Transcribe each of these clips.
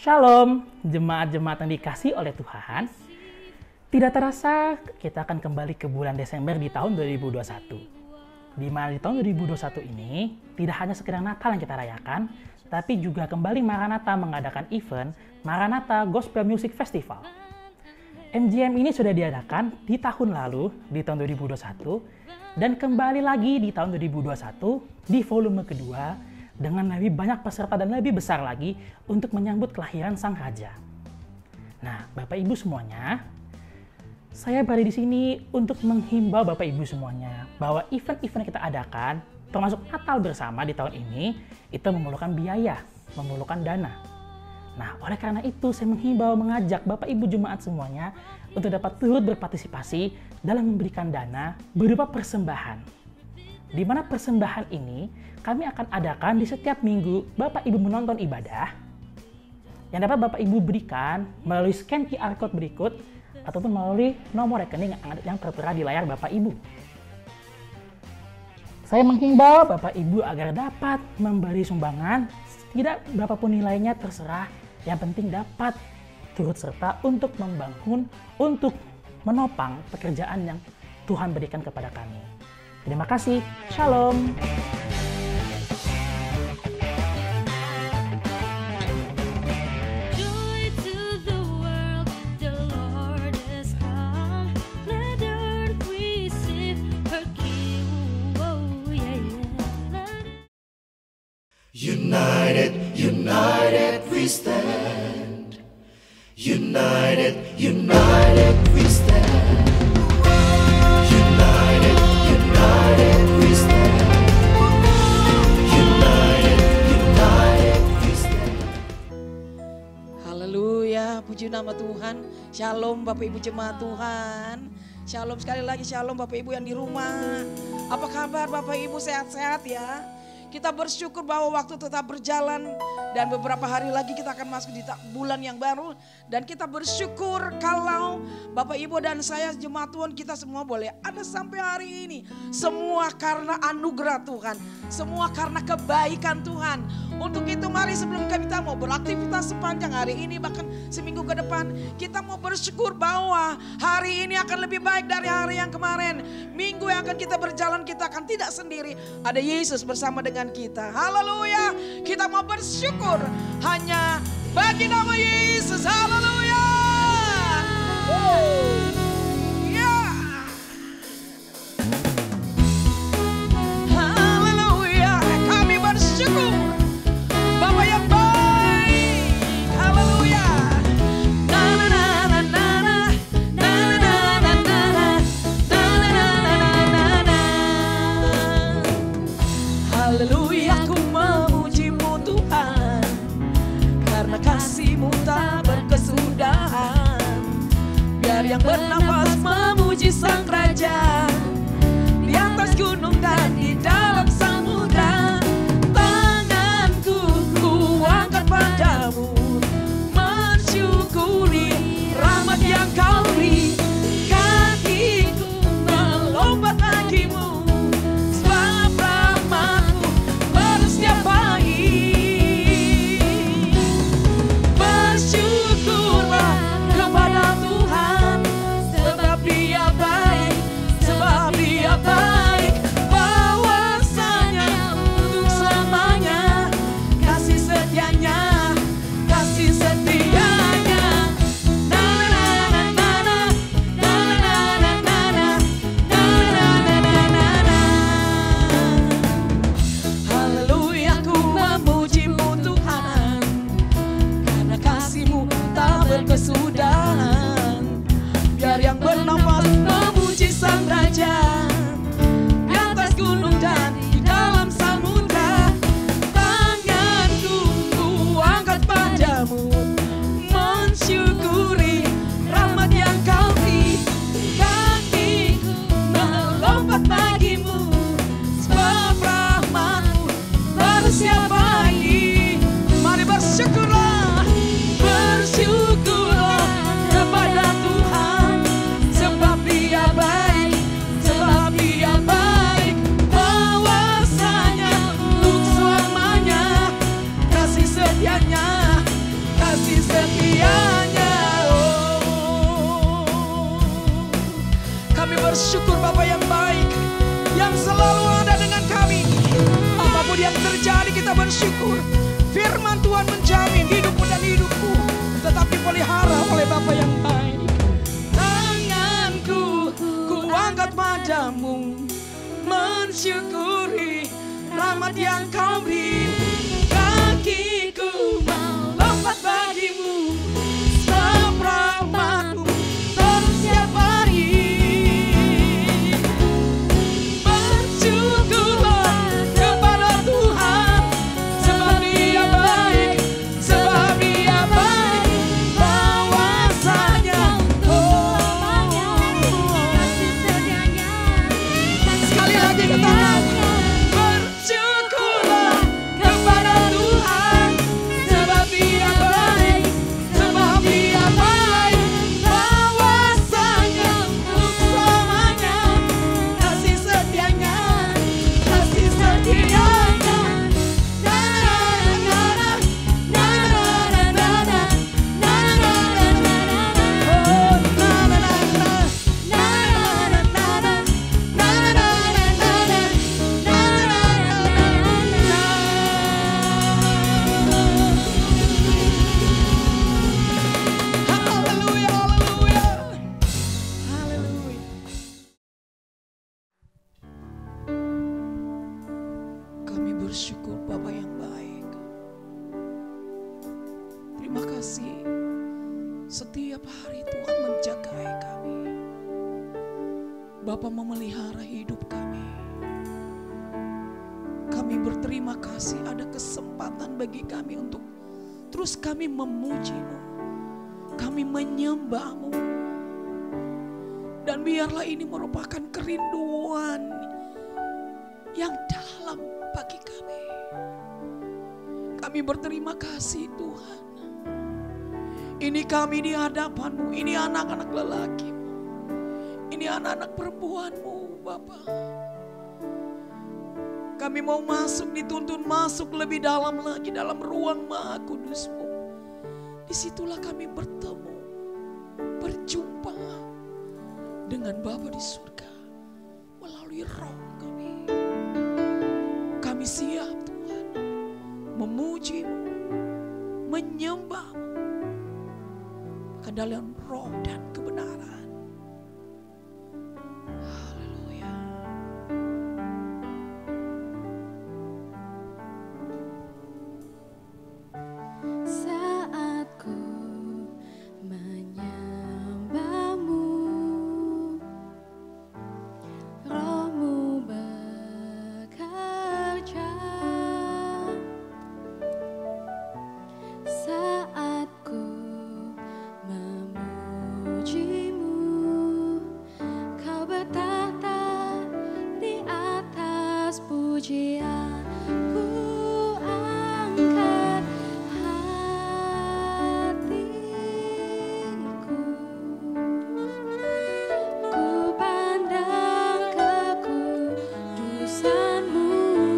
Shalom, jemaat-jemaat yang dikasih oleh Tuhan. Tidak terasa kita akan kembali ke bulan Desember di tahun 2021. Di mana di tahun 2021 ini tidak hanya sekedar Natal yang kita rayakan, tapi juga kembali Maranatha mengadakan event Maranatha Gospel Music Festival. MGM ini sudah diadakan di tahun lalu, di tahun 2021, dan kembali lagi di tahun 2021 di volume kedua dengan lebih banyak peserta dan lebih besar lagi untuk menyambut kelahiran Sang Raja. Nah, Bapak Ibu semuanya, saya berada di sini untuk menghimbau Bapak Ibu semuanya bahwa event-event yang kita adakan, termasuk Natal bersama di tahun ini, itu memerlukan biaya, memerlukan dana. Nah, oleh karena itu saya mengajak Bapak Ibu jemaat semuanya untuk dapat turut berpartisipasi dalam memberikan dana berupa persembahan. Di mana persembahan ini kami akan adakan di setiap minggu Bapak Ibu menonton ibadah yang dapat Bapak Ibu berikan melalui scan QR Code berikut ataupun melalui nomor rekening yang tertera di layar Bapak Ibu. Saya menghimbau Bapak Ibu agar dapat memberi sumbangan, tidak berapapun nilainya terserah, yang penting dapat turut serta untuk membangun, untuk menopang pekerjaan yang Tuhan berikan kepada kami. Terima kasih. Shalom. United, united we stand. United, united we stand. United, united we stand. United, united we stand. Haleluya, puji nama Tuhan. Shalom Bapak Ibu jemaat Tuhan. Shalom sekali lagi, shalom Bapak Ibu yang di rumah. Apa kabar Bapak Ibu, sehat-sehat ya? Kita bersyukur bahwa waktu tetap berjalan dan beberapa hari lagi kita akan masuk di bulan yang baru. Dan kita bersyukur kalau Bapak Ibu dan saya jemaat Tuhan kita semua boleh ada sampai hari ini. Semua karena anugerah Tuhan, semua karena kebaikan Tuhan. Untuk itu mari sebelum kita mau beraktivitas sepanjang hari ini bahkan seminggu ke depan, kita mau bersyukur bahwa hari ini akan lebih baik dari hari yang kemarin. Minggu yang akan kita berjalan kita akan tidak sendiri. Ada Yesus bersama dengan kita. Haleluya. Kita mau bersyukur hanya bagi nama Yesus. Haleluya. Ya. Haleluya. Kami bersyukur Bapa yang baik. Haleluya. Na na na na na na na na na na na na. Haleluya, ku memuji-Mu Tuhan, karena kasih-Mu tak berkesudahan. Biar yang bernafas memuji Sang Raja, di atas gunung dan di dalam samudra. Tanganku ku angkat padamu, mensyukuri rahmat yang Kau beri. Kakiku melompat bagi-Mu, sebab rahmat-Mu baru setiap pagi. Bersyukurlah kepada Tuhan, sebab Dia baik, sebab Dia baik. Bawa terjadi kita bersyukur. Firman Tuhan menjamin hidupmu dan hidupku tetap dipelihara oleh Bapa yang baik. Tanganku ku angkat padamu, mensyukuri rahmat yang kau beri. Kakiku melompat bagimu, sebab rahmatmu terus setiap hari. Bersyukurlah kepada Tuhan, sebab Dia baik, sebab Dia baik. Bahwasanya sekali lagi katakan, bersyukurlah kepada Tuhan, sebab Dia baik, sebab Dia baik. Bahwasanya untuk selamanya kasih setianya, kasih setianya. Haleluya, haleluya, haleluya. Kami bersyukur Bapa yang baik. Terima kasih setiap hari Tuhan menjagai kami. Bapa memelihara hidup kami. Kami berterima kasih ada kesempatan bagi kami untuk terus kami memuji-Mu. Kami menyembah-Mu. Dan biarlah ini merupakan kerinduan yang dalam bagi kami. Kami berterima kasih Tuhan. Ini kami di hadapan-Mu, ini anak-anak lelaki-Mu, ini anak-anak perempuan-Mu Bapa. Kami mau masuk, dituntun masuk lebih dalam lagi dalam ruang Maha Kudus-Mu. Disitulah kami bertemu, berjumpa dengan Bapa di surga melalui Roh kami. Kami siap Tuhan memuji-Mu, menyembah-Mu ke dalam roh dan kebenaran. Haleluya. Saat ku menyembah-Mu, Roh-Mu bekerja. Saat ku memuji-Mu, Kau bertahta di atas pujian. Ku angkat hatiku, ku pandang kekudusan-Mu.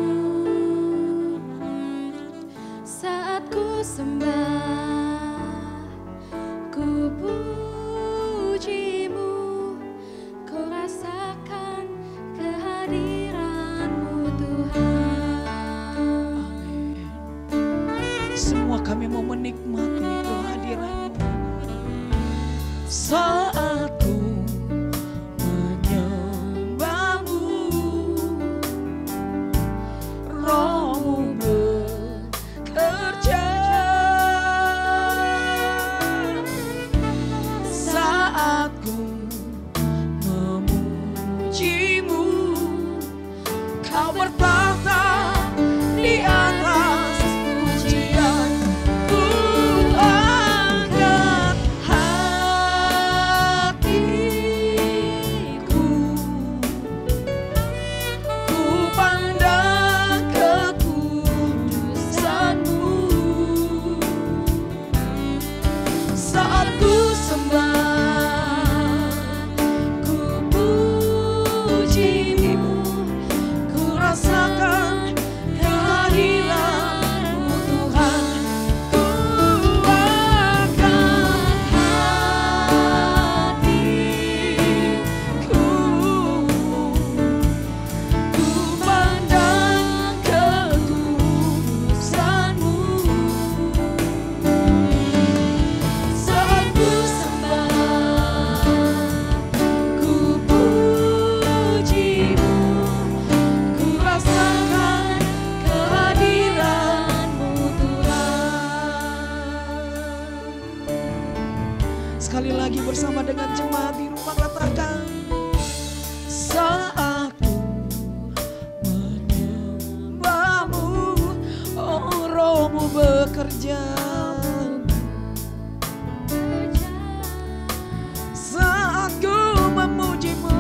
Saat ku sembah, ku puji-Mu, kau rasakan kehadiran-Mu Tuhan. Semua kami mau menikmati kehadiran-Mu. Saat ku menyembah-Mu, Roh-Mu bekerja. Saat ku memuji-Mu, Kau bertahta di atas pujian. Ku angkat hatiku, Sekali lagi bersama dengan jemaat di rumah katakan, saat ku menyembahmu, oh Rohmu bekerja. Saat ku memujimu,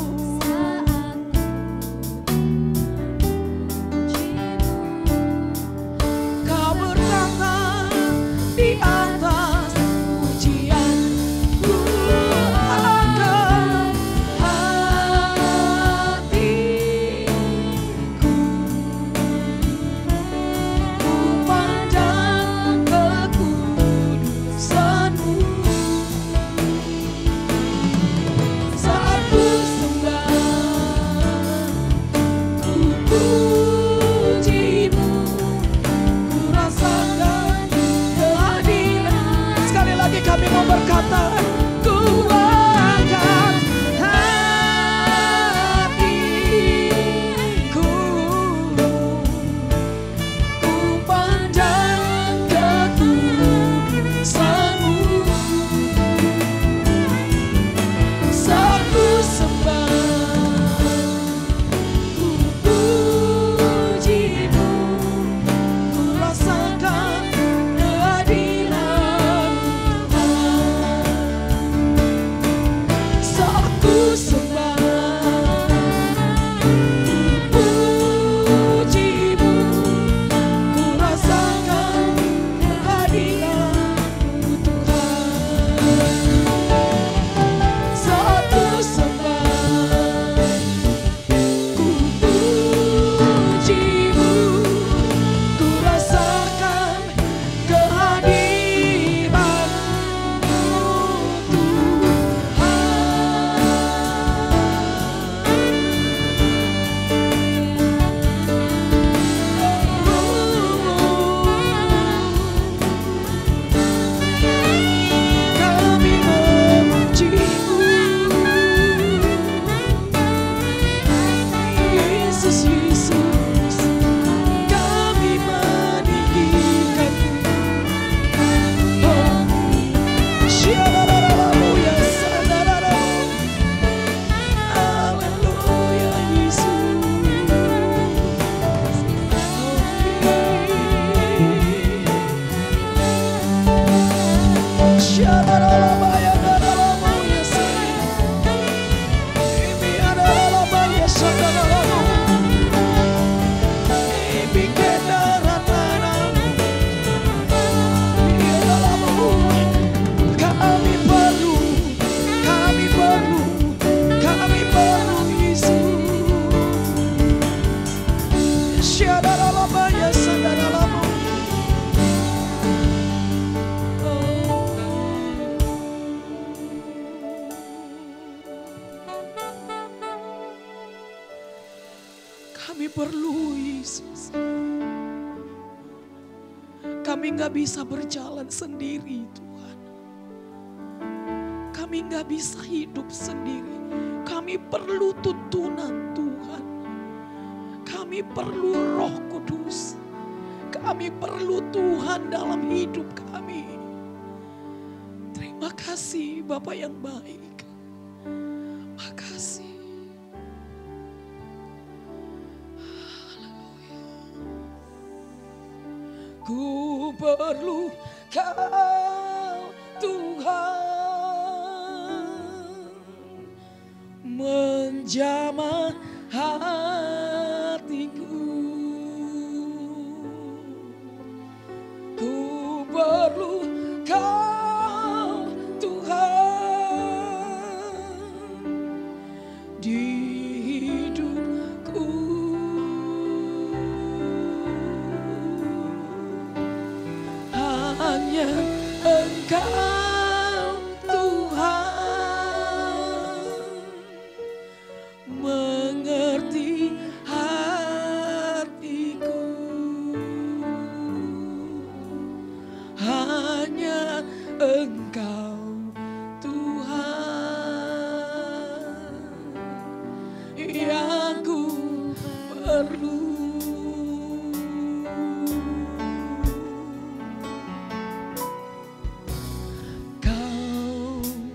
kau bertata di atas pujianku akan hatiku. Ku pandang kekudusanmu. Saat ku sembah, ku pujimu, ku rasakan kehadiran. Sekali lagi kami mau berkata, ku angkat hatiku, ku pandang kekudusanmu. Saat ku sembah, ku pujimu, ku rasakan kehadiran Tuhan. Saat ku sembah, ku pujimu, ku rasakan kehadiran Tuhan. Saat ku sembah, ku pujimu, ku rasakan kehadiran-Mu Tuhan. Kami memujimu, Yesus, Yesus, kami meninggikan-Mu. Oh, shalalamu ya salalamu, haleluya Yesus. Shalalama ya dalalamu ya salalamu, imi adalalamu ya salalamu, imi kedaratan-Mu. Ya dalalamu, kami perlu Yesus. Shalalama ya salalamu. Kami perlu Yesus. Kami nggak bisa berjalan sendiri Tuhan. Kami nggak bisa hidup sendiri. Kami perlu tuntunan Tuhan. Kami perlu Roh Kudus. Kami perlu Tuhan dalam hidup kami. Terima kasih Bapa yang baik. Makasih. Ku perlu Kau Tuhan, menjamah hatiku. Ku perlu Kau Tuhan di hidupku. Hanya Engkau Tuhan mengerti hatiku. Hanya Engkau Tuhan yang ku perlu. Kau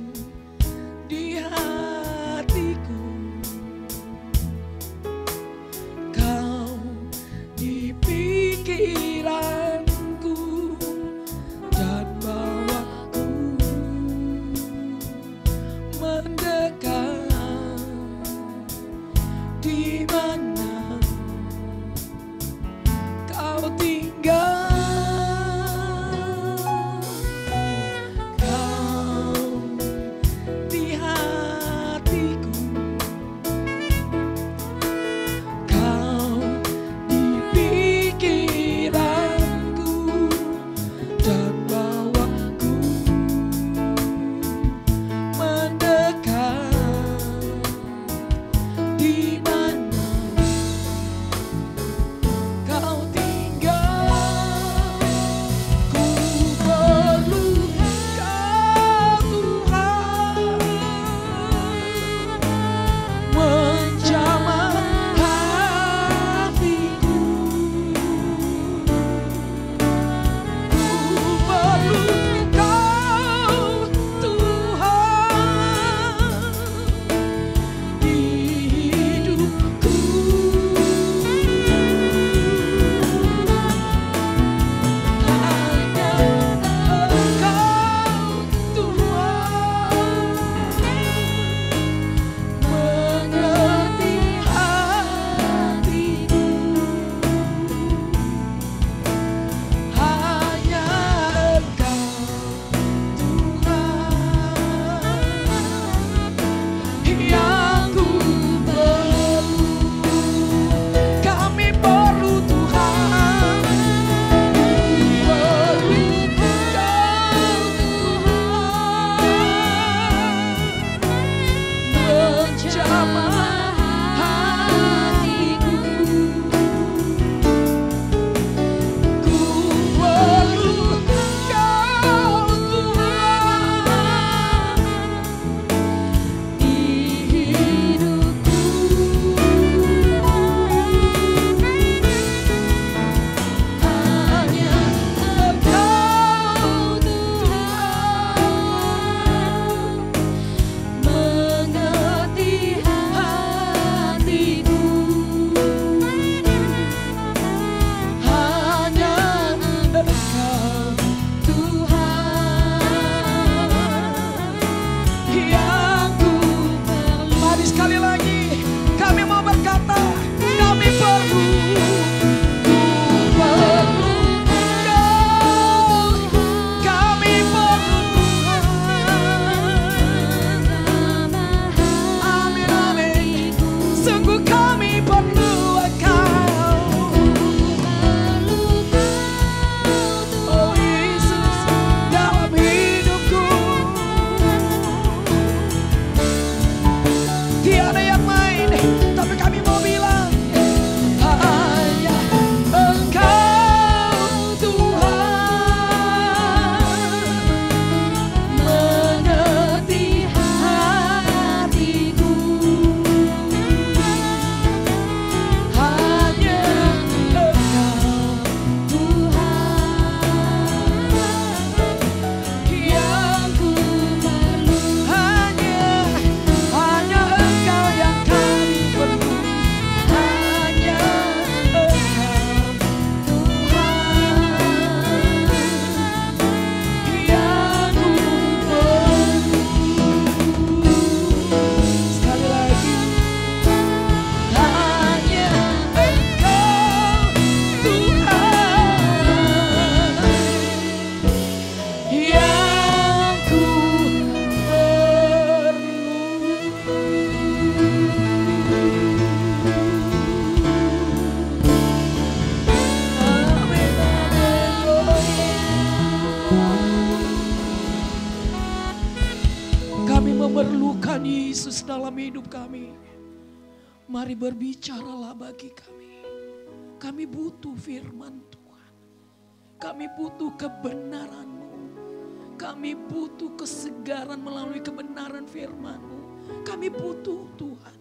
hidup kami. Mari berbicaralah bagi kami. Kami butuh firman Tuhan. Kami butuh kebenaran-Mu. Kami butuh kesegaran melalui kebenaran firman-Mu. Kami butuh Tuhan.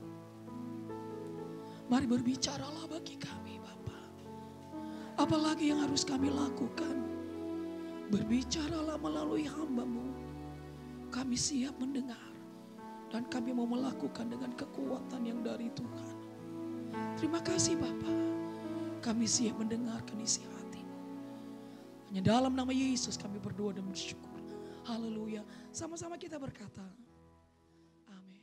Mari berbicaralah bagi kami Bapa. Apalagi yang harus kami lakukan? Berbicaralah melalui hamba-Mu. Kami siap mendengar. Dan kami mau melakukan dengan kekuatan yang dari Tuhan. Terima kasih Bapa. Kami siap mendengarkan isi hati-Mu. Hanya dalam nama Yesus kami berdoa dan bersyukur. Haleluya. Sama-sama kita berkata. Amin.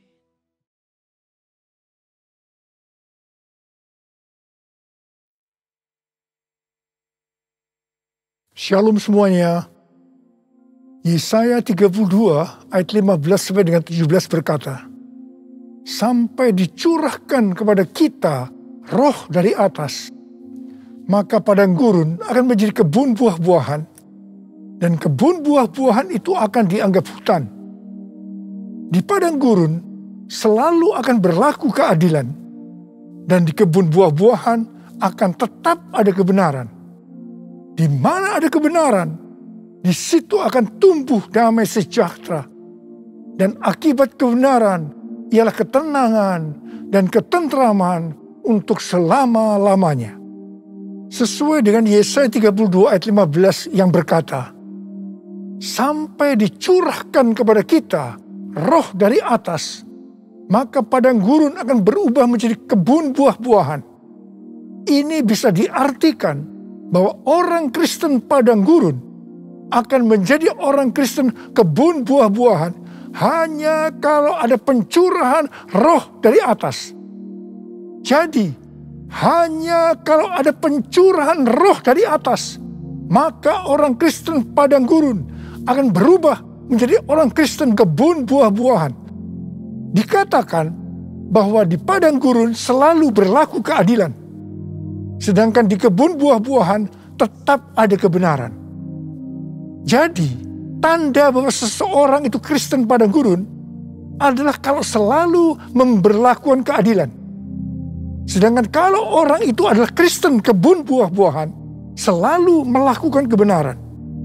Shalom semuanya. Yesaya 32 ayat 15 sampai dengan 17 berkata, sampai dicurahkan kepada kita roh dari atas, maka padang gurun akan menjadi kebun buah-buahan, dan kebun buah-buahan itu akan dianggap hutan. Di padang gurun selalu akan berlaku keadilan, dan di kebun buah-buahan akan tetap ada kebenaran. Di mana ada kebenaran, di situ akan tumbuh damai sejahtera. Dan akibat kebenaran ialah ketenangan dan ketentraman untuk selama-lamanya. Sesuai dengan Yesaya 32 ayat 15 yang berkata, sampai dicurahkan kepada kita roh dari atas, maka padang gurun akan berubah menjadi kebun buah-buahan. Ini bisa diartikan bahwa orang Kristen padang gurun akan menjadi orang Kristen kebun buah-buahan hanya kalau ada pencurahan roh dari atas. Jadi, hanya kalau ada pencurahan roh dari atas, maka orang Kristen padang gurun akan berubah menjadi orang Kristen kebun buah-buahan. Dikatakan bahwa di padang gurun selalu berlaku keadilan, sedangkan di kebun buah-buahan tetap ada kebenaran. Jadi, tanda bahwa seseorang itu Kristen padang gurun adalah kalau selalu memberlakukan keadilan. Sedangkan kalau orang itu adalah Kristen kebun buah-buahan, selalu melakukan kebenaran.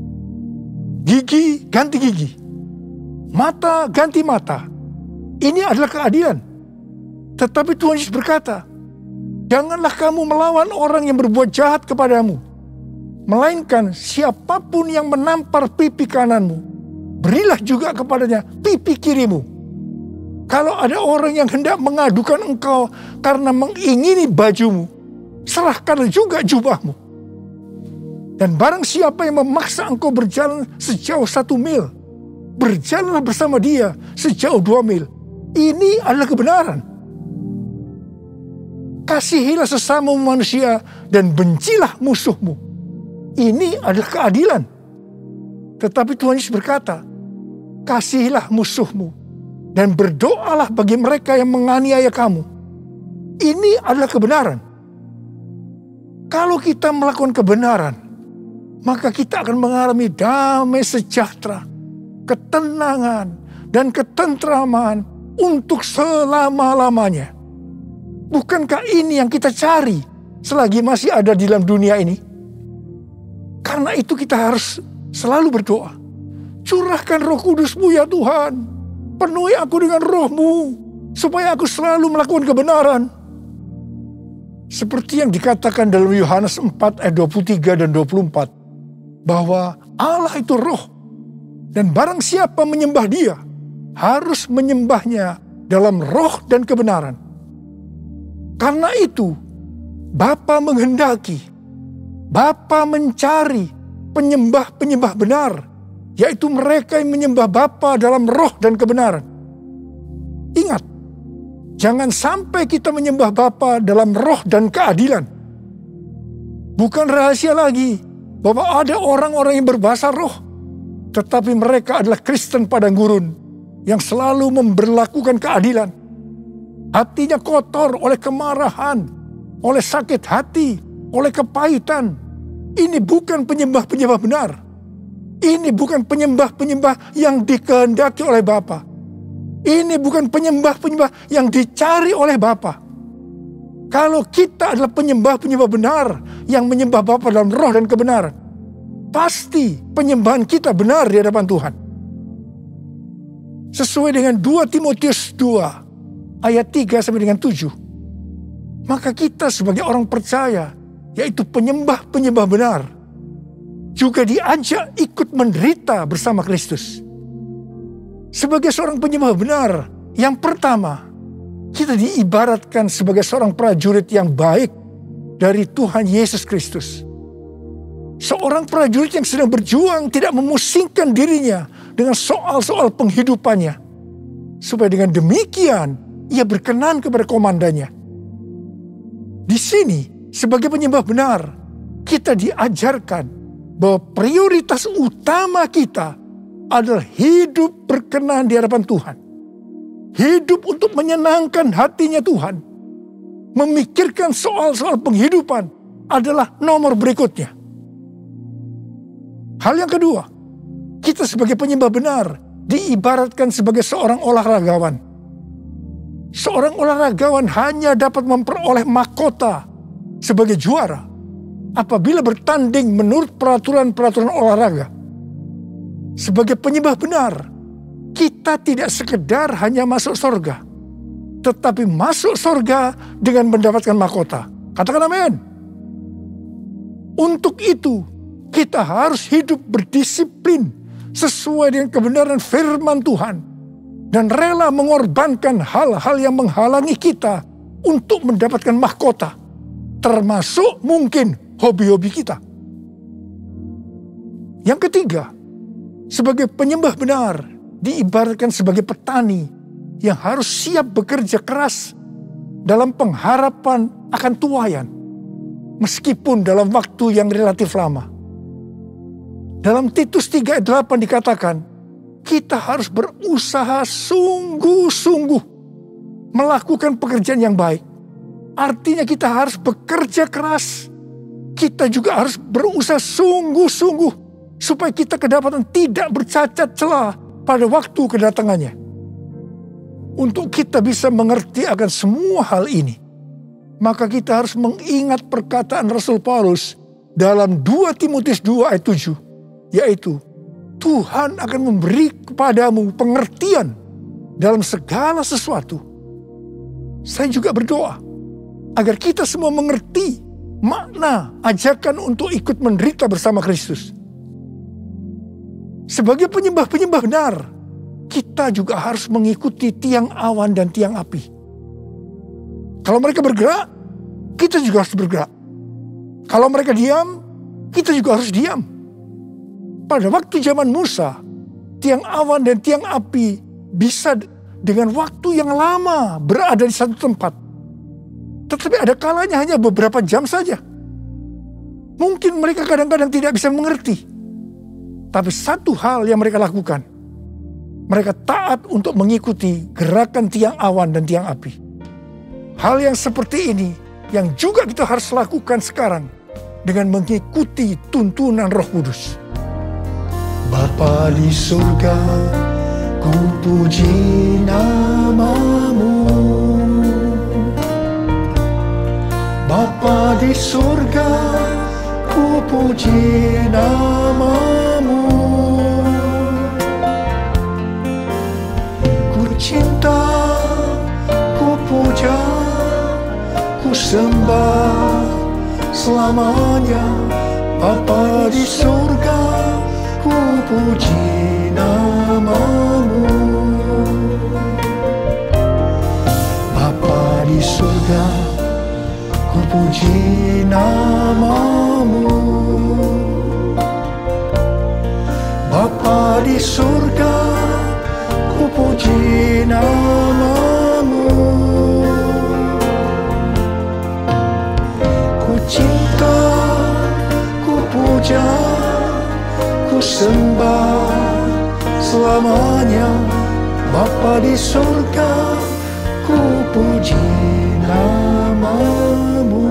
Gigi ganti gigi, mata ganti mata. Ini adalah keadilan. Tetapi Tuhan Yesus berkata, janganlah kamu melawan orang yang berbuat jahat kepadamu, melainkan siapapun yang menampar pipi kananmu, berilah juga kepadanya pipi kirimu. Kalau ada orang yang hendak mengadukan engkau karena mengingini bajumu, serahkanlah juga jubahmu. Dan barang siapa yang memaksa engkau berjalan sejauh 1 mil, berjalanlah bersama dia sejauh 2 mil. Ini adalah kebenaran. Kasihilah sesama manusia dan bencilah musuhmu. Ini adalah keadilan. Tetapi Tuhan Yesus berkata, kasihilah musuhmu dan berdoalah bagi mereka yang menganiaya kamu. Ini adalah kebenaran. Kalau kita melakukan kebenaran, maka kita akan mengalami damai sejahtera, ketenangan, dan ketentraman untuk selama-lamanya. Bukankah ini yang kita cari selagi masih ada di dalam dunia ini? Karena itu kita harus selalu berdoa. Curahkan Roh Kudus-Mu ya Tuhan. Penuhi aku dengan Roh-Mu, supaya aku selalu melakukan kebenaran. Seperti yang dikatakan dalam Yohanes 4 ayat 23 dan 24. Bahwa Allah itu roh. Dan barang siapa menyembah dia, harus menyembahnya dalam roh dan kebenaran. Karena itu, Bapa menghendaki, Bapa mencari penyembah-penyembah benar, yaitu mereka yang menyembah Bapa dalam roh dan kebenaran. Ingat, jangan sampai kita menyembah Bapa dalam roh dan keadilan. Bukan rahasia lagi bahwa ada orang-orang yang berbahasa roh, tetapi mereka adalah Kristen padang gurun yang selalu memberlakukan keadilan. Hatinya kotor oleh kemarahan, oleh sakit hati, oleh kepahitan. Ini bukan penyembah-penyembah benar. Ini bukan penyembah-penyembah yang dikehendaki oleh Bapa. Ini bukan penyembah-penyembah yang dicari oleh Bapa. Kalau kita adalah penyembah-penyembah benar yang menyembah Bapa dalam roh dan kebenaran, pasti penyembahan kita benar di hadapan Tuhan. Sesuai dengan 2 Timotius 2 ayat 3 sampai dengan 7. Maka kita sebagai orang percaya, yaitu penyembah-penyembah benar, juga diajak ikut menderita bersama Kristus. Sebagai seorang penyembah benar, yang pertama, kita diibaratkan sebagai seorang prajurit yang baik dari Tuhan Yesus Kristus. Seorang prajurit yang sedang berjuang tidak memusingkan dirinya dengan soal-soal penghidupannya. Supaya dengan demikian, ia berkenan kepada komandannya. Di sini, sebagai penyembah benar, kita diajarkan bahwa prioritas utama kita adalah hidup berkenan di hadapan Tuhan. Hidup untuk menyenangkan hatinya Tuhan. Memikirkan soal-soal penghidupan adalah nomor berikutnya. Hal yang kedua, kita sebagai penyembah benar diibaratkan sebagai seorang olahragawan. Seorang olahragawan hanya dapat memperoleh mahkota sebagai juara apabila bertanding menurut peraturan-peraturan olahraga. Sebagai penyembah benar, kita tidak sekedar hanya masuk surga, tetapi masuk surga dengan mendapatkan mahkota. Katakan amin. Untuk itu, kita harus hidup berdisiplin sesuai dengan kebenaran firman Tuhan dan rela mengorbankan hal-hal yang menghalangi kita untuk mendapatkan mahkota, termasuk mungkin hobi-hobi kita. Yang ketiga, sebagai penyembah benar diibaratkan sebagai petani yang harus siap bekerja keras dalam pengharapan akan tuaian, meskipun dalam waktu yang relatif lama. Dalam Titus 3 ayat 8 dikatakan, kita harus berusaha sungguh-sungguh melakukan pekerjaan yang baik. Artinya kita harus bekerja keras. Kita juga harus berusaha sungguh-sungguh supaya kita kedapatan tidak bercacat celah pada waktu kedatangannya. Untuk kita bisa mengerti akan semua hal ini, maka kita harus mengingat perkataan Rasul Paulus dalam 2 Timotius 2 ayat 7, yaitu Tuhan akan memberi kepadamu pengertian dalam segala sesuatu. Saya juga berdoa agar kita semua mengerti makna ajakan untuk ikut menderita bersama Kristus. Sebagai penyembah-penyembah benar, kita juga harus mengikuti tiang awan dan tiang api. Kalau mereka bergerak, kita juga harus bergerak. Kalau mereka diam, kita juga harus diam. Pada waktu zaman Musa, tiang awan dan tiang api bisa dengan waktu yang lama berada di satu tempat. Tetapi ada kalanya hanya beberapa jam saja. Mungkin mereka kadang-kadang tidak bisa mengerti. Tapi satu hal yang mereka lakukan, mereka taat untuk mengikuti gerakan tiang awan dan tiang api. Hal yang seperti ini yang juga kita harus lakukan sekarang dengan mengikuti tuntunan Roh Kudus. Bapa di surga, ku puji nama-Mu. Bapa di surga, ku puji nama-Mu. Ku cinta, ku puja, ku sembah selamanya. Bapa di surga, ku puji nama-Mu. Bapa di surga, ku puji nama-Mu. Bapa di surga, ku puji nama-Mu. Ku cinta, ku puja, ku sembah selamanya. Bapa di surga, ku puji nama-Mu.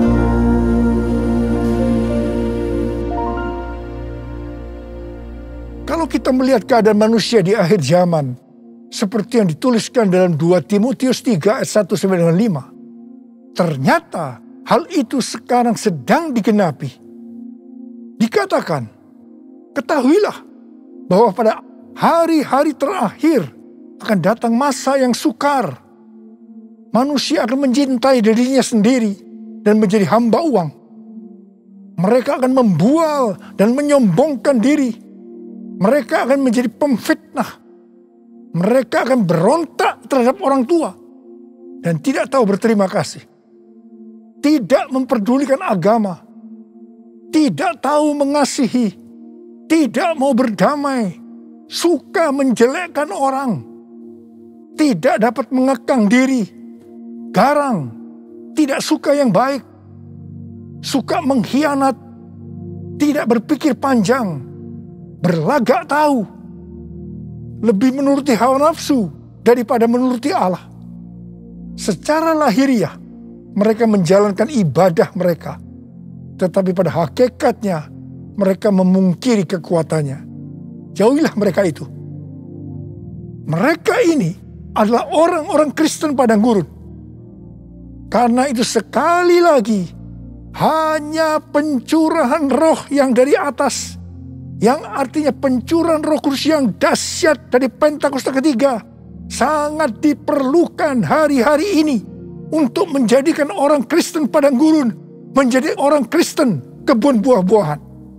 Kalau kita melihat keadaan manusia di akhir zaman, seperti yang dituliskan dalam 2 Timotius 3 ayat 1 sampai dengan 5. Ternyata hal itu sekarang sedang digenapi. Dikatakan, ketahuilah bahwa pada hari-hari terakhir akan datang masa yang sukar. Manusia akan mencintai dirinya sendiri dan menjadi hamba uang. Mereka akan membual dan menyombongkan diri. Mereka akan menjadi pemfitnah. Mereka akan berontak terhadap orang tua dan tidak tahu berterima kasih. Tidak memperdulikan agama. Tidak tahu mengasihi. Tidak mau berdamai. Suka menjelekkan orang. Tidak dapat mengekang diri. Garang. Tidak suka yang baik. Suka mengkhianat. Tidak berpikir panjang. Berlagak tahu. Lebih menuruti hawa nafsu daripada menuruti Allah. Secara lahiriah, mereka menjalankan ibadah mereka. Tetapi pada hakikatnya, mereka memungkiri kekuatannya. Jauhilah mereka itu. Mereka ini adalah orang-orang Kristen padang gurun. Karena itu sekali lagi, hanya pencurahan roh yang dari atas, yang artinya pencurahan Roh Kudus yang dahsyat dari Pentakosta ketiga, sangat diperlukan hari-hari ini untuk menjadikan orang Kristen padang gurun menjadi orang Kristen kebun buah-buahan.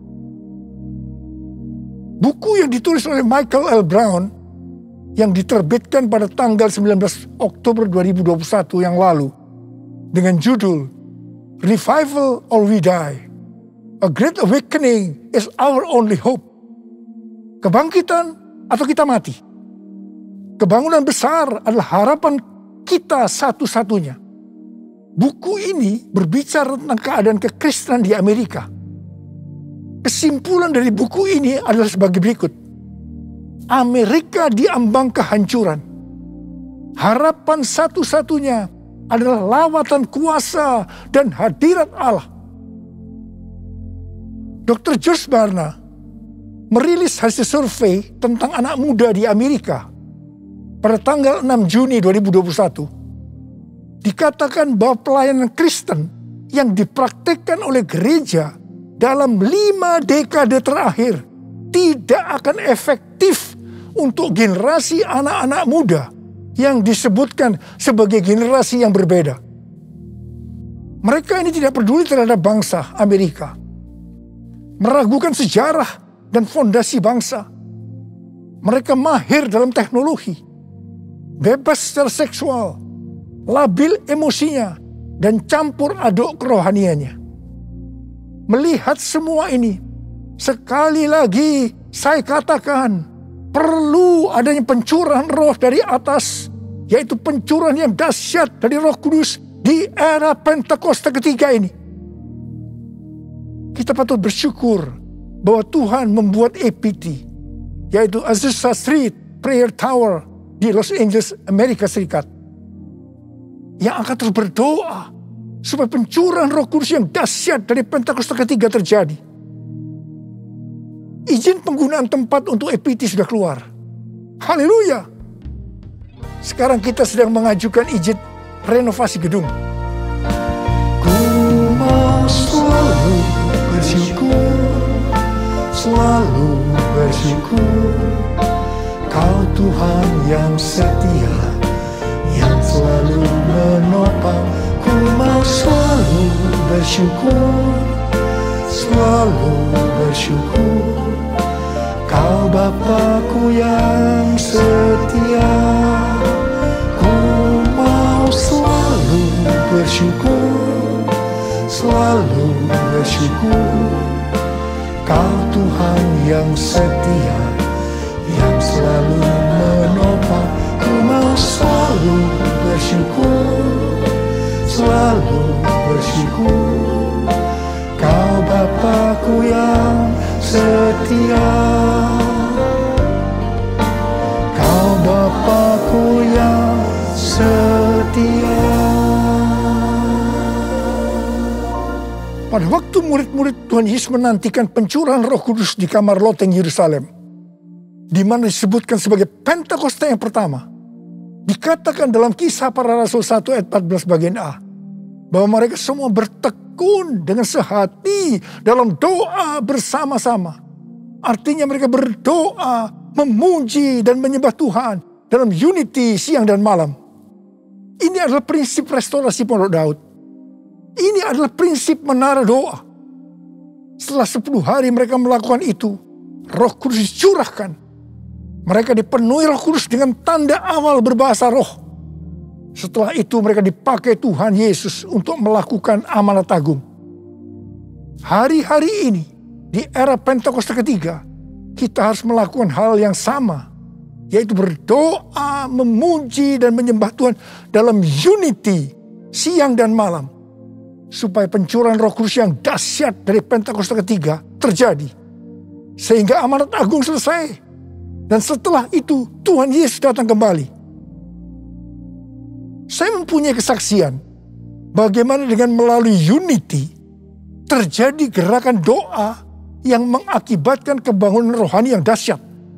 Buku yang ditulis oleh Michael L. Brown yang diterbitkan pada tanggal 19 Oktober 2021 yang lalu dengan judul Revival or We Die. A Great Awakening is our only hope. Kebangkitan atau kita mati. Kebangunan besar adalah harapan kita satu-satunya. Buku ini berbicara tentang keadaan kekristenan di Amerika. Kesimpulan dari buku ini adalah sebagai berikut. Amerika diambang kehancuran. Harapan satu-satunya adalah lawatan kuasa dan hadirat Allah. Dr. George Barna merilis hasil survei tentang anak muda di Amerika pada tanggal 6 Juni 2021. Dikatakan bahwa pelayanan Kristen yang dipraktikkan oleh gereja dalam 5 dekade terakhir tidak akan efektif untuk generasi anak-anak muda yang disebutkan sebagai generasi yang berbeda. Mereka ini tidak peduli terhadap bangsa Amerika. Meragukan sejarah dan fondasi bangsa. Mereka mahir dalam teknologi, bebas secara seksual, labil emosinya, dan campur aduk kerohaniannya. Melihat semua ini, sekali lagi saya katakan, perlu adanya pencurahan roh dari atas, yaitu pencurahan yang dahsyat dari Roh Kudus di era Pentakosta ketiga ini. Kita patut bersyukur bahwa Tuhan membuat APT, yaitu Azusa Street Prayer Tower di Los Angeles, Amerika Serikat, yang akan terus berdoa supaya pencurahan Roh Kudus yang dahsyat dari Pentakosta ketiga terjadi. Izin penggunaan tempat untuk APT sudah keluar. Haleluya. Sekarang kita sedang mengajukan izin renovasi gedung. Ku mau selalu bersyukur, selalu bersyukur. Kau Tuhan yang setia, yang selalu menopang. Ku mau selalu bersyukur, selalu bersyukur. Kau Bapa-Ku yang setia. Ku mau selalu bersyukur, selalu bersyukur. Kau Tuhan yang setia, yang selalu menopang. Ku mau selalu bersyukur, selalu bersyukur. Kau Bapa-Ku yang setia. Kau Bapa-Ku yang setia. Pada waktu murid-murid Tuhan Yesus menantikan pencurahan Roh Kudus di kamar loteng Yerusalem, di mana disebutkan sebagai Pentakosta yang pertama. Dikatakan dalam Kisah Para Rasul 1 ayat 14 bagian A, bahwa mereka semua bertekun dengan sehati dalam doa bersama-sama. Artinya mereka berdoa, memuji dan menyembah Tuhan dalam unity siang dan malam. Ini adalah prinsip restorasi Pondok Daud. Ini adalah prinsip menara doa. Setelah 10 hari mereka melakukan itu, Roh Kudus dicurahkan. Mereka dipenuhi Roh Kudus dengan tanda awal berbahasa roh. Setelah itu mereka dipakai Tuhan Yesus untuk melakukan amanat agung. Hari-hari ini, di era Pentakosta ketiga, kita harus melakukan hal yang sama, yaitu berdoa, memuji dan menyembah Tuhan dalam unity siang dan malam, supaya pencurahan Roh Kudus yang dahsyat dari Pentakosta ketiga terjadi, sehingga amanat agung selesai. Dan setelah itu Tuhan Yesus datang kembali. Saya mempunyai kesaksian bagaimana dengan melalui unity terjadi gerakan doa yang mengakibatkan kebangunan rohani yang dahsyat.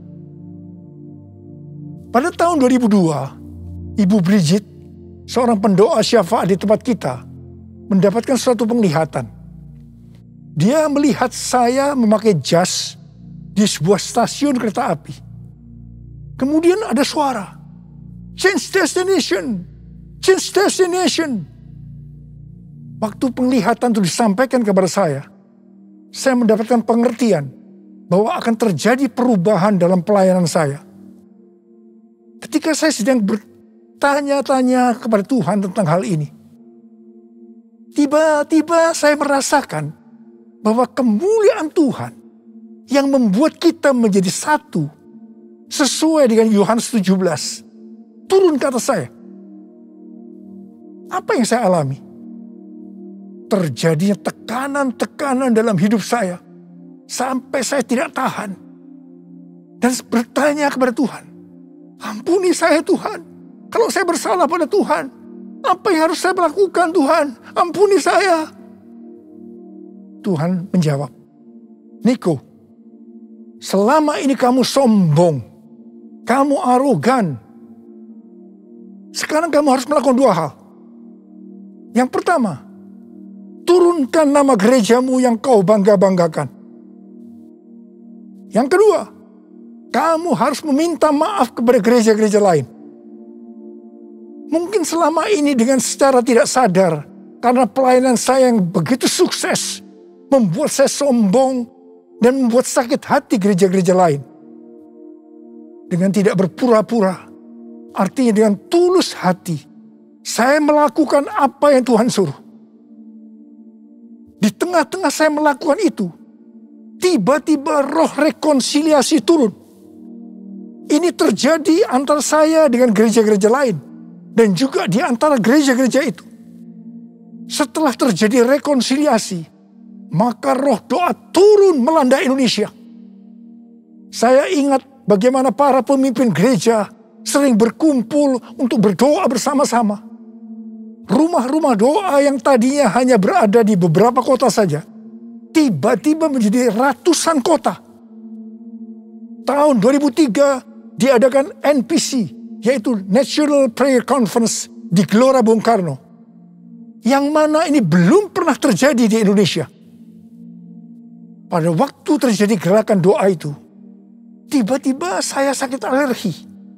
Pada tahun 2002, Ibu Bridget, seorang pendoa syafaat di tempat kita, mendapatkan suatu penglihatan. Dia melihat saya memakai jas di sebuah stasiun kereta api. Kemudian ada suara, change destination, change destination. Waktu penglihatan itu disampaikan kepada saya mendapatkan pengertian bahwa akan terjadi perubahan dalam pelayanan saya. Ketika saya sedang bertanya-tanya kepada Tuhan tentang hal ini, tiba-tiba saya merasakan bahwa kemuliaan Tuhan yang membuat kita menjadi satu, sesuai dengan Yohanes 17, turun ke atas saya. Apa yang saya alami? Terjadinya tekanan-tekanan dalam hidup saya, sampai saya tidak tahan. Dan bertanya kepada Tuhan, ampuni saya Tuhan, kalau saya bersalah pada Tuhan, apa yang harus saya lakukan Tuhan? Ampuni saya. Tuhan menjawab, Niko, selama ini kamu sombong, kamu arogan. Sekarang kamu harus melakukan 2 hal. Yang pertama, turunkan nama gerejamu yang kau bangga-banggakan. Yang kedua, kamu harus meminta maaf kepada gereja-gereja lain. Mungkin selama ini dengan secara tidak sadar, karena pelayanan saya yang begitu sukses, membuat saya sombong dan membuat sakit hati gereja-gereja lain. Dengan tidak berpura-pura, artinya dengan tulus hati, saya melakukan apa yang Tuhan suruh. Di tengah-tengah saya melakukan itu, tiba-tiba roh rekonsiliasi turun. Ini terjadi antara saya dengan gereja-gereja lain, dan juga di antara gereja-gereja itu. Setelah terjadi rekonsiliasi, maka roh doa turun melanda Indonesia. Saya ingat bagaimana para pemimpin gereja sering berkumpul untuk berdoa bersama-sama. Rumah-rumah doa yang tadinya hanya berada di beberapa kota saja, tiba-tiba menjadi ratusan kota. Tahun 2003 diadakan NPC, yaitu National Prayer Conference di Gelora Bung Karno. Yang mana ini belum pernah terjadi di Indonesia. Pada waktu terjadi gerakan doa itu, tiba-tiba saya sakit alergi.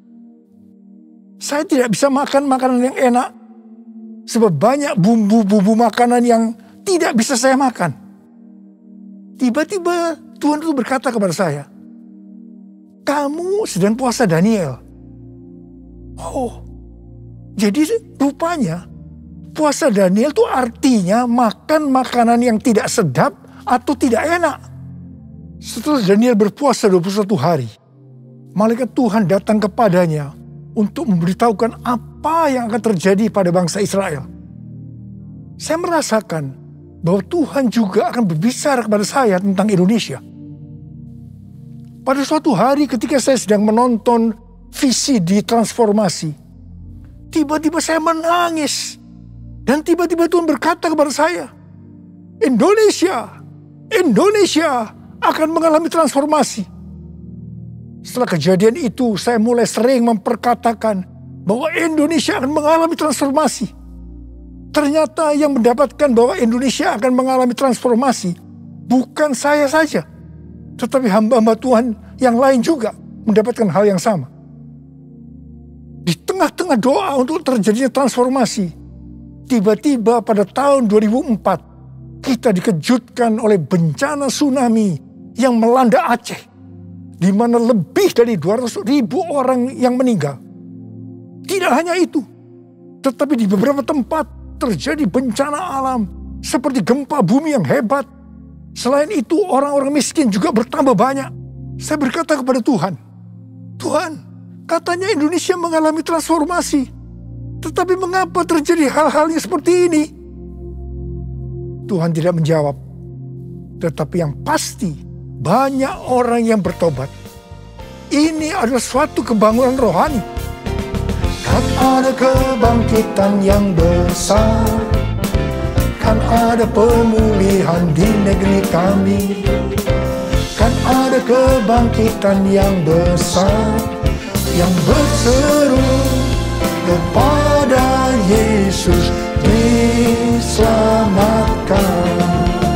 Saya tidak bisa makan makanan yang enak, sebab banyak bumbu-bumbu makanan yang tidak bisa saya makan. Tiba-tiba Tuhan itu berkata kepada saya, kamu sedang puasa Daniel. Oh, jadi rupanya puasa Daniel itu artinya makan makanan yang tidak sedap atau tidak enak. Setelah Daniel berpuasa 21 hari, malaikat Tuhan datang kepadanya untuk memberitahukan apa yang akan terjadi pada bangsa Israel. Saya merasakan bahwa Tuhan juga akan berbicara kepada saya tentang Indonesia. Pada suatu hari ketika saya sedang menonton VCD transformasi, tiba-tiba saya menangis. Dan tiba-tiba Tuhan berkata kepada saya, Indonesia akan mengalami transformasi. Setelah kejadian itu, saya mulai sering memperkatakan bahwa Indonesia akan mengalami transformasi. Ternyata yang mendapatkan bahwa Indonesia akan mengalami transformasi bukan saya saja, tetapi hamba-hamba Tuhan yang lain juga mendapatkan hal yang sama. Di tengah-tengah doa untuk terjadinya transformasi, tiba-tiba pada tahun 2004 kita dikejutkan oleh bencana tsunami yang melanda Aceh, di mana lebih dari 200.000 orang yang meninggal. Tidak hanya itu, tetapi di beberapa tempat terjadi bencana alam seperti gempa bumi yang hebat. Selain itu, orang-orang miskin juga bertambah banyak. Saya berkata kepada Tuhan, Tuhan, katanya Indonesia mengalami transformasi, tetapi mengapa terjadi hal-hal yang seperti ini? Tuhan tidak menjawab, tetapi yang pasti banyak orang yang bertobat. Ini adalah suatu kebangunan rohani. Kan ada kebangkitan yang besar, kan ada pemulihan di negeri kami, kan ada kebangkitan yang besar, yang berseru kepada Yesus diselamatkan.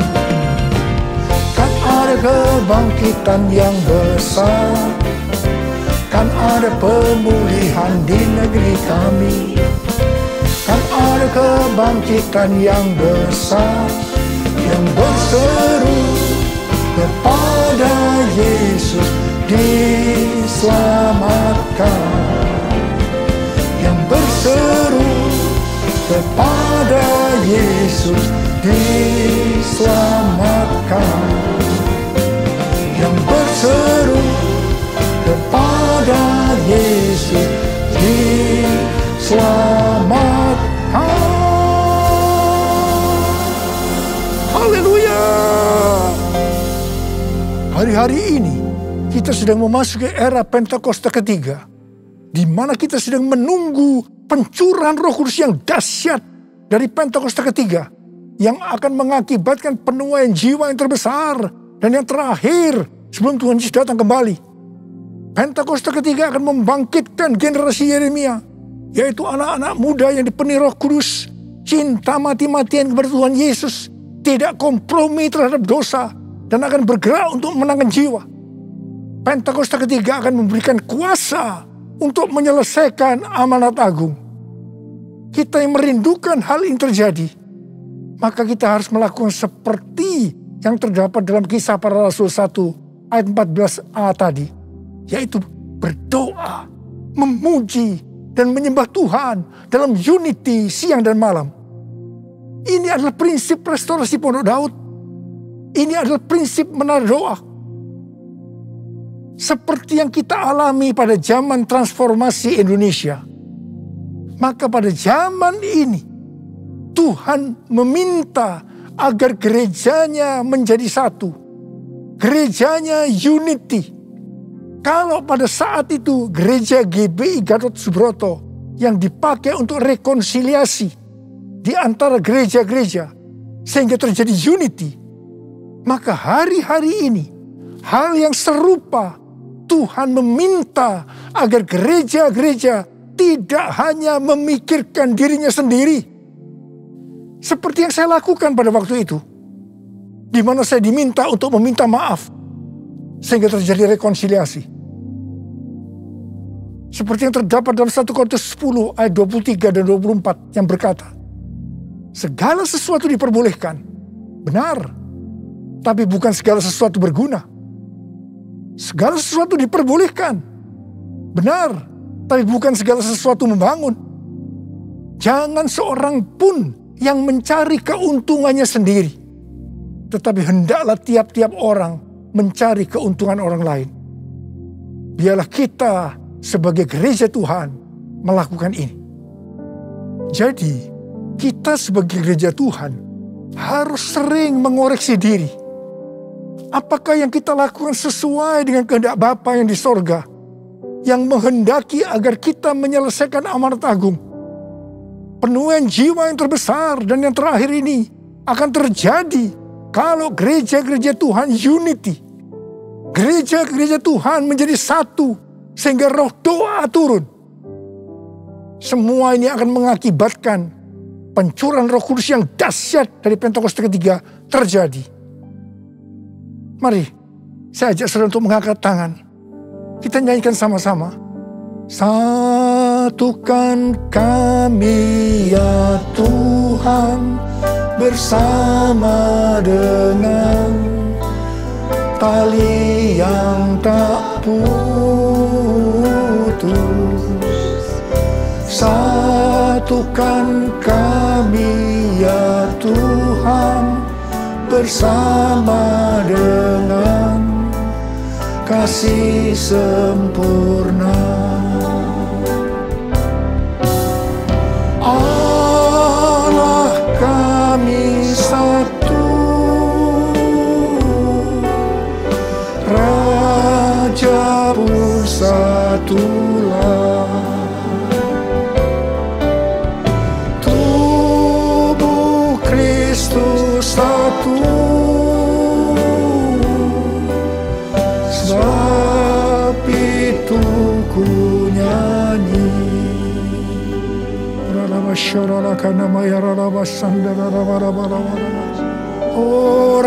Kan ada kebangkitan yang besar, kan ada pemulihan di negeri kami, kan ada kebangkitan yang besar, yang berseru kepada Yesus diselamatkan, yang berseru kepada Yesus diselamatkan, yang berseru kepada Yesus diselamatkan. Haleluya. Hari-hari ini kita sedang memasuki era Pentakosta ketiga, di mana kita sedang menunggu pencurahan Roh Kudus yang dahsyat dari Pentakosta ketiga, yang akan mengakibatkan penuaian jiwa yang terbesar dan yang terakhir sebelum Tuhan Yesus datang kembali. Pentakosta ketiga akan membangkitkan generasi Yeremia, yaitu anak-anak muda yang dipenuhi Roh Kudus, cinta mati-matian kepada Tuhan Yesus, tidak kompromi terhadap dosa, dan akan bergerak untuk menangkan jiwa. Pentakosta ketiga akan memberikan kuasa untuk menyelesaikan amanat agung. Kita yang merindukan hal ini terjadi, maka kita harus melakukan seperti yang terdapat dalam Kisah Para Rasul 1 ayat 14a tadi, yaitu berdoa, memuji, dan menyembah Tuhan dalam unity siang dan malam. Ini adalah prinsip restorasi Pondok Daud. Ini adalah prinsip menara doa. Seperti yang kita alami pada zaman transformasi Indonesia, maka pada zaman ini Tuhan meminta agar gerejanya menjadi satu. Gerejanya unity. Kalau pada saat itu gereja GBI Gatot Subroto yang dipakai untuk rekonsiliasi di antara gereja-gereja sehingga terjadi unity, maka hari-hari ini hal yang serupa Tuhan meminta agar gereja-gereja tidak hanya memikirkan dirinya sendiri. Seperti yang saya lakukan pada waktu itu, di mana saya diminta untuk meminta maaf sehingga terjadi rekonsiliasi. Seperti yang terdapat dalam 1 Korintus 10 ayat 23 dan 24 yang berkata, segala sesuatu diperbolehkan, benar, tapi bukan segala sesuatu berguna. Segala sesuatu diperbolehkan, benar, tapi bukan segala sesuatu membangun. Jangan seorang pun yang mencari keuntungannya sendiri, tetapi hendaklah tiap-tiap orang mencari keuntungan orang lain. Biarlah kita sebagai gereja Tuhan melakukan ini. Jadi, kita sebagai gereja Tuhan harus sering mengoreksi diri. Apakah yang kita lakukan sesuai dengan kehendak Bapa yang di sorga, yang menghendaki agar kita menyelesaikan amanat agung? Penuaian jiwa yang terbesar dan yang terakhir ini akan terjadi kalau gereja-gereja Tuhan unity. Gereja-gereja Tuhan menjadi satu, sehingga roh doa turun. Semua ini akan mengakibatkan pencurahan Roh Kudus yang dahsyat dari Pentakosta ketiga terjadi. Mari, saya ajak saudara untuk mengangkat tangan. Kita nyanyikan sama-sama. Satukan kami ya Tuhan, bersama dengan tali yang tak putus. Satukan kami ya Tuhan, bersama dengan kasih sempurna. Allah kami satu, Raja pun satulah. Tubuh Kristus satu, sebab itu ku nyanyi. Oh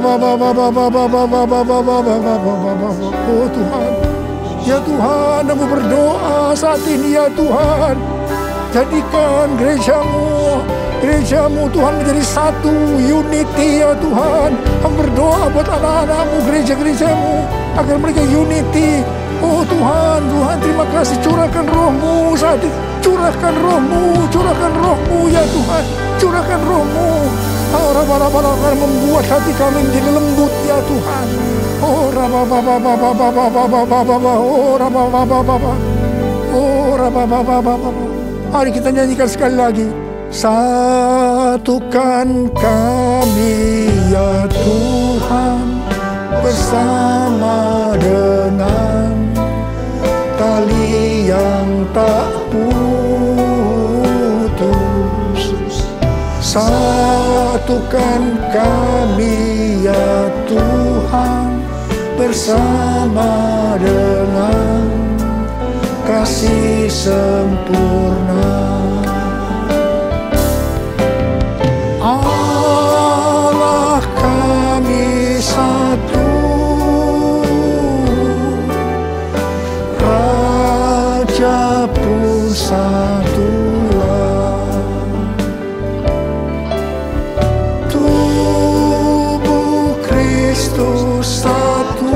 Tuhan, ya Tuhan, aku berdoa saat ini ya Tuhan, jadikan gerejamu Tuhan menjadi satu, unity ya Tuhan. Aku berdoa buat anak-anakmu, gereja-gerejamu, agar mereka unity. Oh Tuhan, terima kasih, curahkan rohmu saat ini. Curahkan rohmu ya Tuhan. Curahkan rohmu. Akan membuat hati kami menjadi lembut ya Tuhan. Mari kita nyanyikan sekali lagi. Satukan kami ya Tuhan, bersama dengan tali yang tak putus. Satukan kami ya Tuhan, bersama dengan kasih sempurna. Allah kami satu, Raja pun satulah. Tubuh Kristus satu,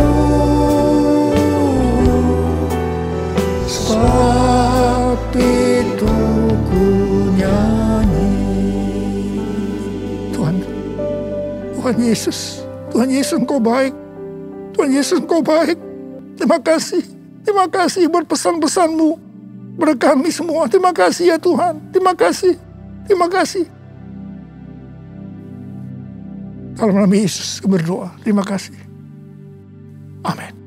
sebab itu ku nyanyi. Tuhan Yesus, Engkau baik. Tuhan Yesus, Engkau baik. Terima kasih buat pesan-pesan-Mu kepada kami semua. Terima kasih ya Tuhan, terima kasih. Dalam nama Yesus kami berdoa, terima kasih. Amin.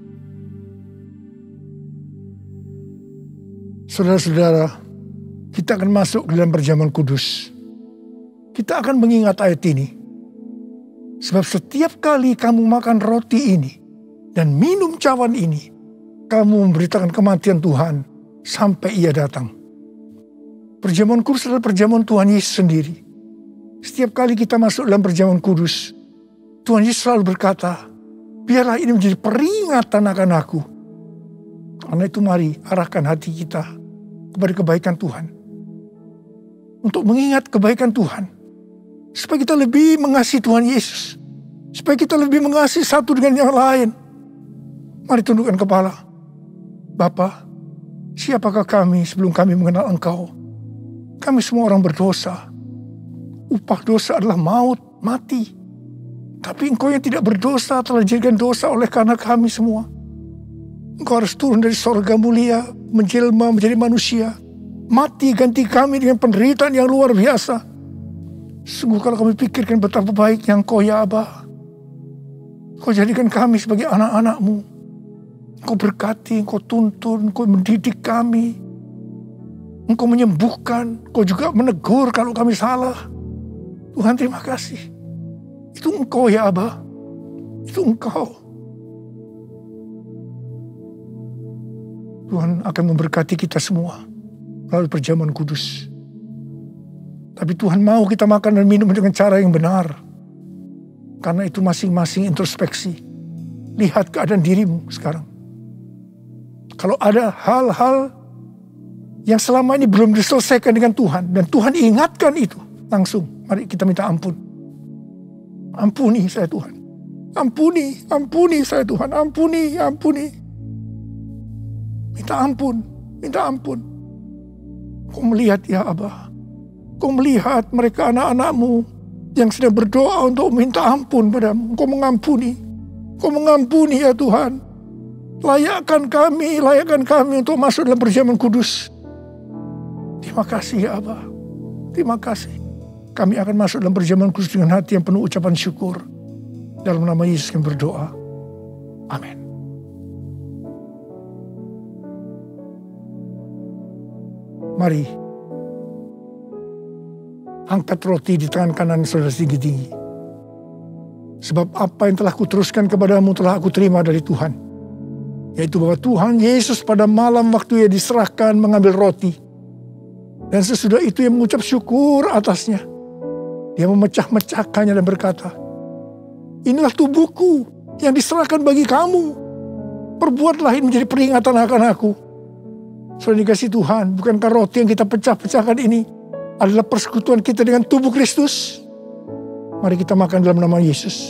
Saudara-saudara, kita akan masuk dalam perjamuan kudus. Kita akan mengingat ayat ini. Sebab setiap kali kamu makan roti ini dan minum cawan ini, kamu memberitakan kematian Tuhan sampai Ia datang. Perjamuan kudus adalah perjamuan Tuhan Yesus sendiri. Setiap kali kita masuk dalam perjamuan kudus, Tuhan Yesus selalu berkata, biarlah ini menjadi peringatan akan aku. Karena itu mari arahkan hati kita kepada kebaikan Tuhan. Untuk mengingat kebaikan Tuhan. Supaya kita lebih mengasihi Tuhan Yesus. Supaya kita lebih mengasihi satu dengan yang lain. Mari tundukkan kepala. Bapa, siapakah kami sebelum kami mengenal Engkau? Kami semua orang berdosa. Upah dosa adalah maut, mati. Tapi Engkau yang tidak berdosa telah dijadikan dosa oleh karena kami semua. Engkau harus turun dari sorga mulia, menjelma menjadi manusia. Mati ganti kami dengan penderitaan yang luar biasa. Sungguh kalau kami pikirkan betapa baiknya Engkau ya Aba. Engkau jadikan kami sebagai anak-anak-Mu. Engkau berkati, Engkau tuntun, Engkau mendidik kami. Engkau menyembuhkan, Engkau juga menegur kalau kami salah. Tuhan terima kasih. Itu Engkau ya Aba. Itu Engkau. Tuhan akan memberkati kita semua melalui perjamuan kudus. Tapi Tuhan mau kita makan dan minum dengan cara yang benar. Karena itu masing-masing introspeksi. Lihat keadaan dirimu sekarang. Kalau ada hal-hal yang selama ini belum diselesaikan dengan Tuhan, dan Tuhan ingatkan itu, langsung mari kita minta ampun. Ampuni saya Tuhan. Ampuni saya Tuhan. Ampuni. Minta ampun. Kau melihat ya Abah. Kau melihat mereka anak-anakmu yang sedang berdoa untuk minta ampun padamu. Kau mengampuni ya Tuhan. Layakkan kami untuk masuk dalam perjamuan kudus. Terima kasih ya Abah. Terima kasih. Kami akan masuk dalam perjamuan kudus dengan hati yang penuh ucapan syukur. Dalam nama Yesus kami berdoa. Amin. Mari, angkat roti di tangan kanan saudara tinggi-tinggi. Sebab apa yang telah kuteruskan kepadamu telah aku terima dari Tuhan. Yaitu bahwa Tuhan Yesus pada malam waktu ia diserahkan mengambil roti. Dan sesudah itu ia mengucap syukur atasnya. Dia memecah-mecahkannya dan berkata, inilah tubuhku yang diserahkan bagi kamu. Perbuatlah ini menjadi peringatan akan aku. Saudara dikasih Tuhan, bukankah roti yang kita pecah-pecahkan ini adalah persekutuan kita dengan tubuh Kristus? Mari kita makan dalam nama Yesus.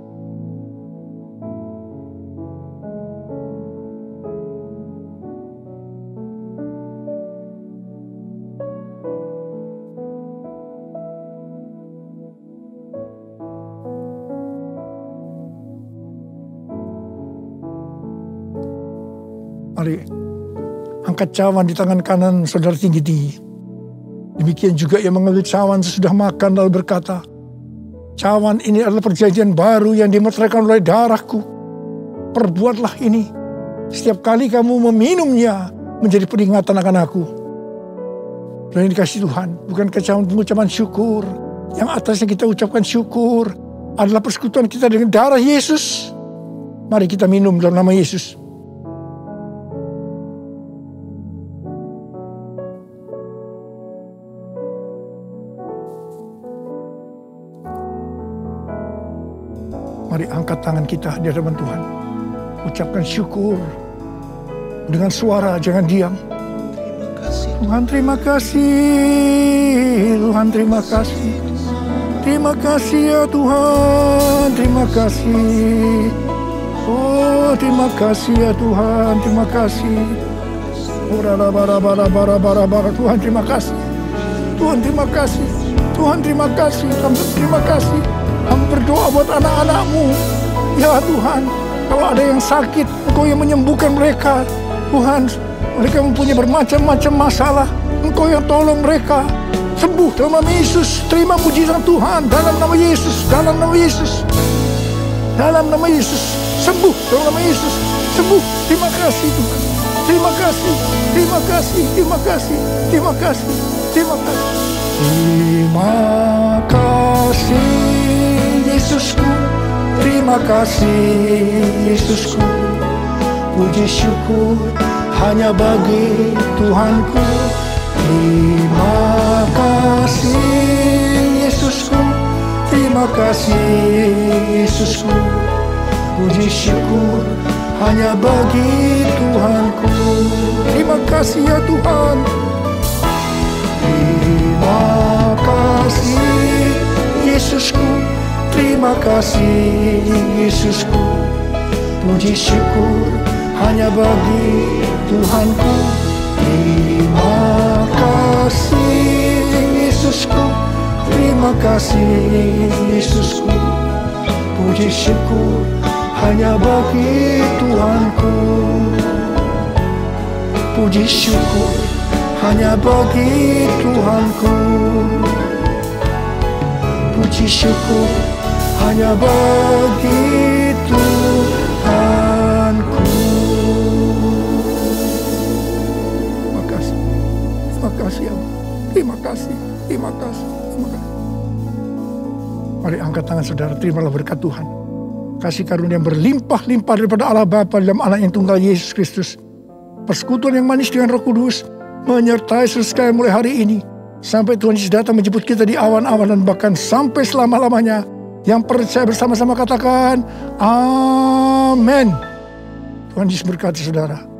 Mari angkat cawan di tangan kanan saudara tinggi-tinggi. Demikian juga ia mengambil cawan sesudah makan lalu berkata, cawan ini adalah perjanjian baru yang dimeteraikan oleh darahku. Perbuatlah ini setiap kali kamu meminumnya menjadi peringatan akan aku. Dan dikasih Tuhan, bukan cawan pengucapan syukur. Yang atasnya kita ucapkan syukur adalah persekutuan kita dengan darah Yesus. Mari kita minum dalam nama Yesus. Mari angkat tangan kita di hadapan Tuhan. Ucapkan syukur. Dengan suara, jangan diam. Tuhan terima kasih. Tuhan terima kasih. Terima kasih ya Tuhan. Terima kasih. Oh terima kasih ya Tuhan. Terima kasih. Tuhan terima kasih. Tuhan terima kasih. Tuhan terima kasih. Terima kasih. Kami berdoa buat anak-anak-Mu. Ya Tuhan, kalau ada yang sakit, Engkau yang menyembuhkan mereka. Tuhan, mereka mempunyai bermacam-macam masalah. Engkau yang tolong mereka. Sembuh dalam nama Yesus. Terima mujizat Tuhan dalam nama Yesus. Dalam nama Yesus. Dalam nama Yesus. Sembuh dalam nama Yesus. Sembuh. Terima kasih Tuhan. Terima kasih. Terima kasih. Terima kasih. Terima kasih. Terima kasih. Terima kasih. Yesusku, terima kasih Yesusku. Puji syukur hanya bagi Tuhanku. Terima kasih Yesusku. Terima kasih Yesusku. Puji syukur hanya bagi Tuhanku. Terima kasih ya Tuhan. Terima kasih Yesusku. Terima kasih Yesusku. Puji syukur hanya bagi Tuhanku. Terima kasih Yesusku. Terima kasih Yesusku. Puji syukur hanya bagi Tuhanku. Puji syukur hanya bagi Tuhanku. Puji syukur hanya bagi Tuhanku. Terima kasih. Terima kasih Allah. Terima kasih. Terima kasih. Terima kasih. Mari angkat tangan saudara, terimalah berkat Tuhan. Kasih karunia yang berlimpah-limpah daripada Allah Bapa dalam Anak yang tunggal Yesus Kristus. persekutuan yang manis dengan Roh Kudus menyertai saudara sekalian mulai hari ini. Sampai Tuhan Yesus datang menjemput kita di awan-awan dan bahkan sampai selama-lamanya. Yang percaya bersama-sama katakan, amin. Tuhan Yesus berkati saudara.